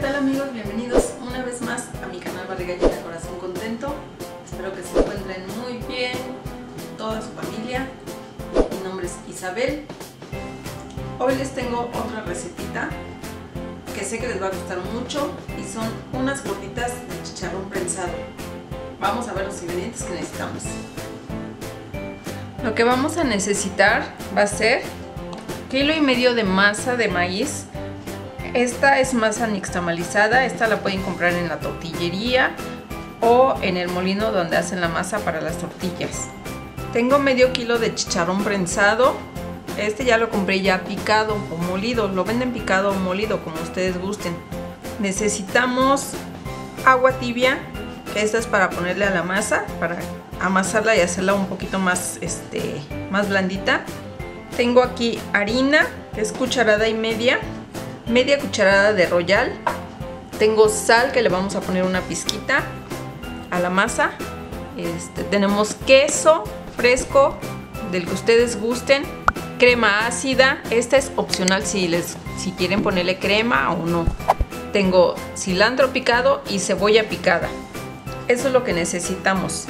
tal amigos? Bienvenidos una vez más a mi canal Barriga Llena Corazón Contento. Espero que se encuentren muy bien, toda su familia. Mi nombre es Isabel. Hoy les tengo otra recetita que sé que les va a gustar mucho y son unas gorditas de chicharrón prensado. Vamos a ver los ingredientes que necesitamos. Lo que vamos a necesitar va a ser 1,5 kilos de masa de maíz. Esta es masa nixtamalizada, esta la pueden comprar en la tortillería o en el molino donde hacen la masa para las tortillas. Tengo medio kilo de chicharrón prensado, este ya lo compré ya picado o molido, lo venden picado o molido como ustedes gusten. Necesitamos agua tibia, que esta es para ponerle a la masa, para amasarla y hacerla un poquito más, más blandita. Tengo aquí harina, que es 1,5 cucharadas, media cucharada de Royal. Tengo sal, que le vamos a poner una pizquita a la masa. Tenemos queso fresco, del que ustedes gusten. Crema ácida, esta es opcional si quieren ponerle crema o no. Tengo cilantro picado y cebolla picada. Eso es lo que necesitamos.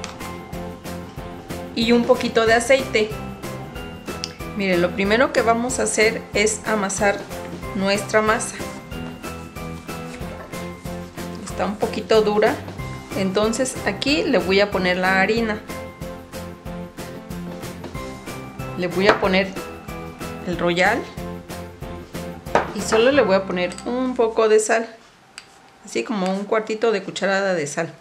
Y un poquito de aceite. Miren, lo primero que vamos a hacer es amasar nuestra masa. Está un poquito dura, entonces aquí le voy a poner la harina, le voy a poner el Royal y solo le voy a poner un poco de sal, así como 1/4 de cucharada de sal.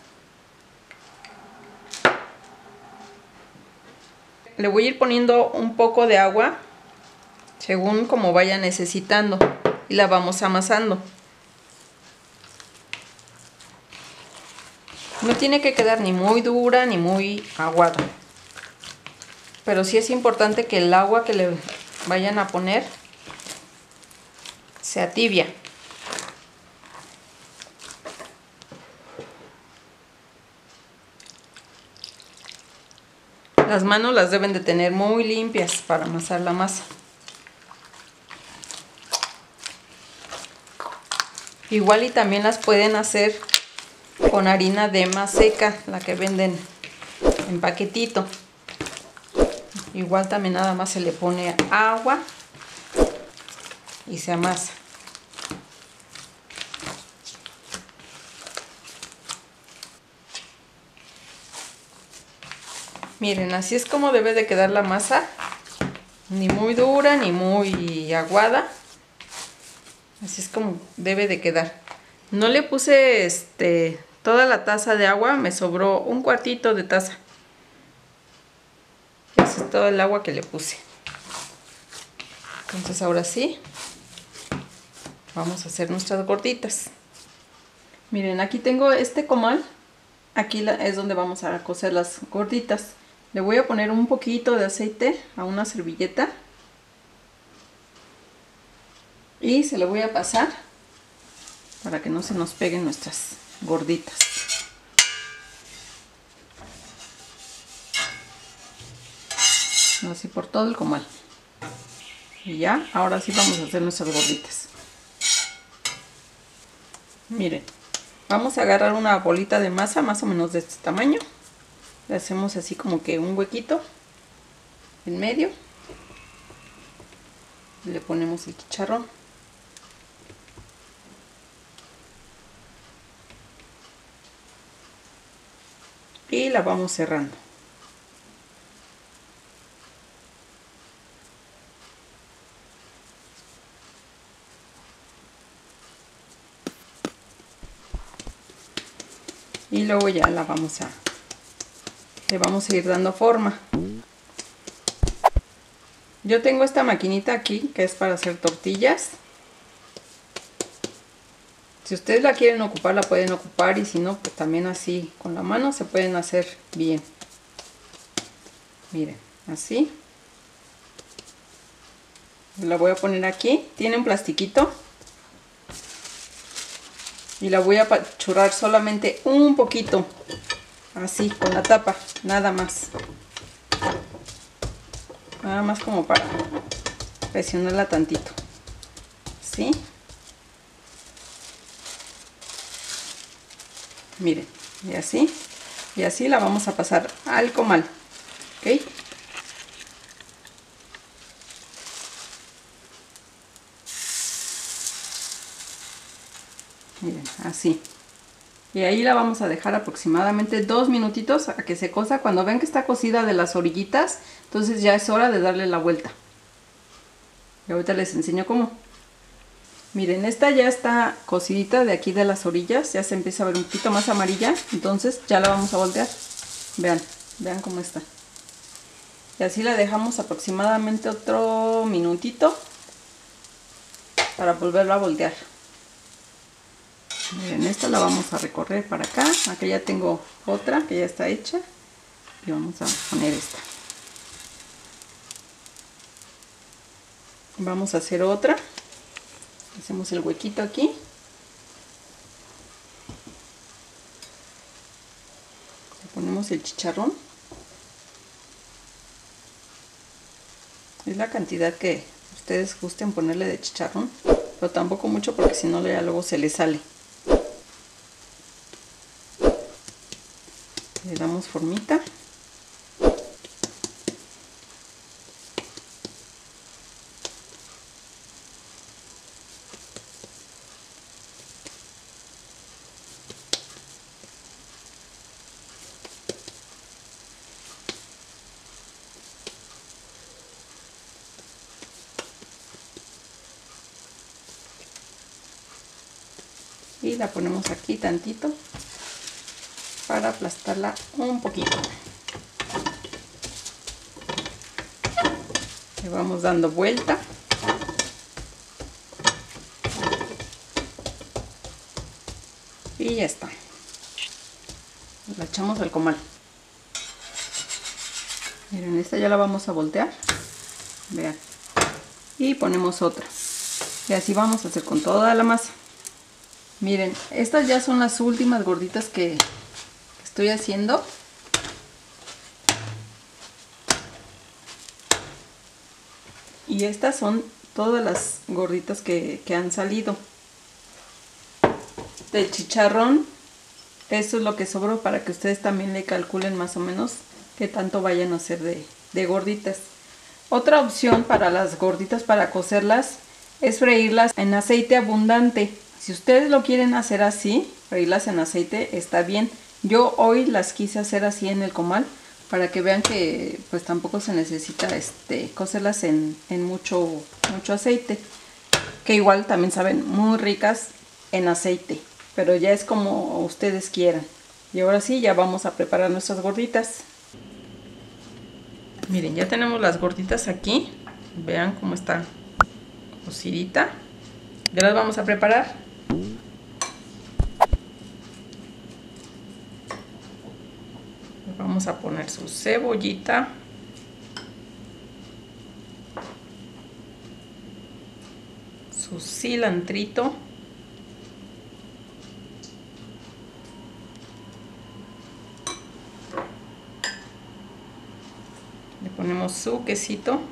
Le voy a ir poniendo un poco de agua según como vaya necesitando y la vamos amasando. No tiene que quedar ni muy dura ni muy aguada, pero sí es importante que el agua que le vayan a poner sea tibia. Las manos las deben de tener muy limpias para amasar la masa. Igual y también las pueden hacer con harina de más seca, la que venden en paquetito. Igual también nada más se le pone agua y se amasa. Miren, así es como debe de quedar la masa, ni muy dura ni muy aguada. Así es como debe de quedar. No le puse toda la taza de agua, me sobró 1/4 de taza. Ese es todo el agua que le puse. Entonces ahora sí, vamos a hacer nuestras gorditas. Miren, aquí tengo este comal. Aquí es donde vamos a cocer las gorditas. Le voy a poner un poquito de aceite a una servilleta. Y se lo voy a pasar para que no se nos peguen nuestras gorditas. Así por todo el comal. Y ya, ahora sí vamos a hacer nuestras gorditas. Miren, vamos a agarrar una bolita de masa más o menos de este tamaño. Le hacemos así como que un huequito en medio. Le ponemos el chicharrón. Y la vamos cerrando. Y luego ya le vamos a ir dando forma. Yo tengo esta maquinita aquí que es para hacer tortillas. Si ustedes la quieren ocupar, la pueden ocupar, y si no, pues también así con la mano se pueden hacer bien. Miren, así. La voy a poner aquí. Tiene un plastiquito. Y la voy a apachurrar solamente un poquito. Así, con la tapa, nada más. Nada más como para presionarla tantito. ¿Sí? Miren, y así la vamos a pasar al comal, ¿ok? Miren, así. Y ahí la vamos a dejar aproximadamente 2 minutitos a que se cosa. Cuando ven que está cocida de las orillitas, entonces ya es hora de darle la vuelta. Y ahorita les enseño cómo. Miren, esta ya está cocidita de aquí de las orillas. Ya se empieza a ver un poquito más amarilla. Entonces ya la vamos a voltear. Vean, vean cómo está. Y así la dejamos aproximadamente otro minutito para volverla a voltear. Miren, esta la vamos a recorrer para acá. Acá ya tengo otra que ya está hecha. Y vamos a poner esta. Vamos a hacer otra. Hacemos el huequito aquí. Le ponemos el chicharrón. Es la cantidad que ustedes gusten ponerle de chicharrón. Pero tampoco mucho porque si no ya luego se le sale. Le damos formita. Y la ponemos aquí tantito para aplastarla un poquito. Le vamos dando vuelta. Y ya está. La echamos al comal. Miren, esta ya la vamos a voltear. Vean. Y ponemos otra. Y así vamos a hacer con toda la masa. Miren, estas ya son las últimas gorditas que estoy haciendo. Y estas son todas las gorditas que han salido. Del chicharrón, eso es lo que sobró para que ustedes también le calculen más o menos qué tanto vayan a hacer de gorditas. Otra opción para las gorditas para cocerlas es freírlas en aceite abundante. Si ustedes lo quieren hacer así, freírlas en aceite, está bien. Yo hoy las quise hacer así en el comal para que vean que pues tampoco se necesita cocerlas en mucho aceite. Que igual también saben muy ricas en aceite, pero ya es como ustedes quieran. Y ahora sí, ya vamos a preparar nuestras gorditas. Miren, ya tenemos las gorditas aquí. Vean cómo está cocidita. Ya las vamos a preparar. Vamos a poner su cebollita. Su cilantrito. Le ponemos su quesito.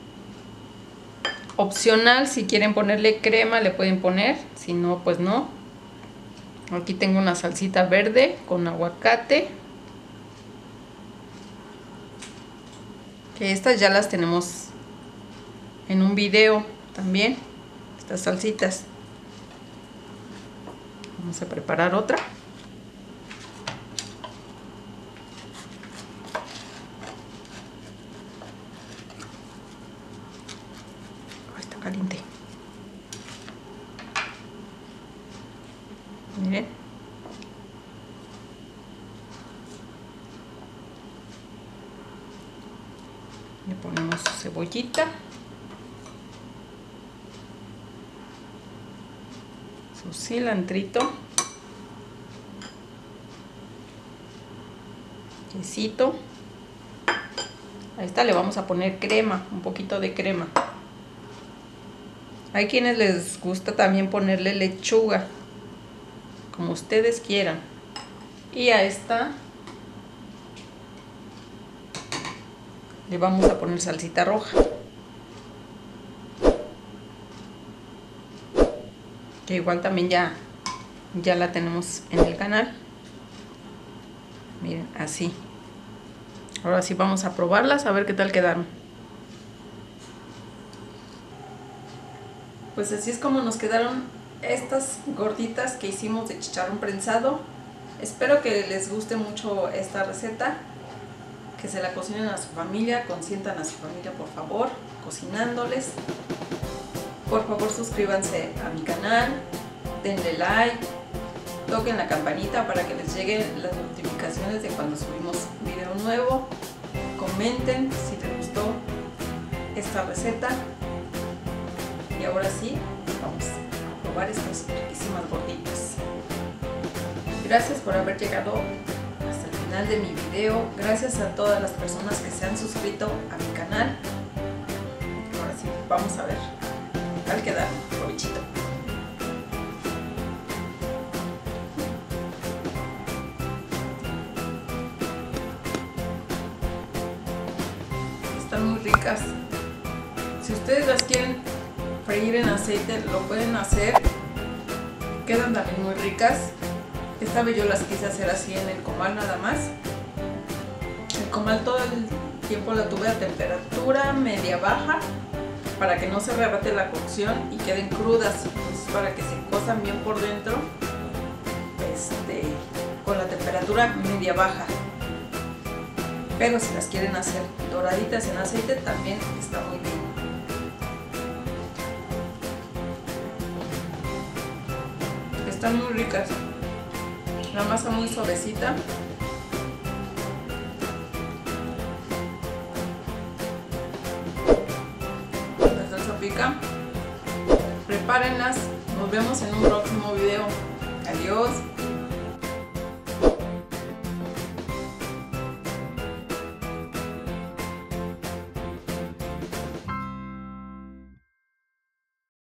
Opcional, si quieren ponerle crema le pueden poner, si no pues no. Aquí tengo una salsita verde con aguacate. Que estas ya las tenemos en un video también, estas salsitas. Vamos a preparar otra. Caliente. Miren. Le ponemos su cebollita. Su cilantrito. Quesito. A esta le vamos a poner crema, un poquito de crema. Hay quienes les gusta también ponerle lechuga, como ustedes quieran. Y a esta le vamos a poner salsita roja, que igual también ya la tenemos en el canal. Miren, así. Ahora sí vamos a probarlas, a ver qué tal quedaron. Pues así es como nos quedaron estas gorditas que hicimos de chicharrón prensado. Espero que les guste mucho esta receta, que se la cocinen a su familia, consientan a su familia por favor, cocinándoles. Por favor suscríbanse a mi canal, denle like, toquen la campanita para que les lleguen las notificaciones de cuando subimos video nuevo. Comenten si les gustó esta receta. Y ahora sí, vamos a probar estas riquísimas gorditas. Gracias por haber llegado hasta el final de mi video. Gracias a todas las personas que se han suscrito a mi canal. Ahora sí, vamos a ver qué tal quedaron. Provechito. Están muy ricas. Si ustedes las quieren freír en aceite, lo pueden hacer. Quedan también muy ricas. Esta vez yo las quise hacer así en el comal nada más. El comal todo el tiempo la tuve a temperatura media baja para que no se rebate la cocción y queden crudas. Entonces, para que se cosan bien por dentro, con la temperatura media baja. Pero si las quieren hacer doraditas en aceite también está muy bien. Están muy ricas. La masa muy suavecita. La salsa pica. Prepárenlas. Nos vemos en un próximo video. Adiós.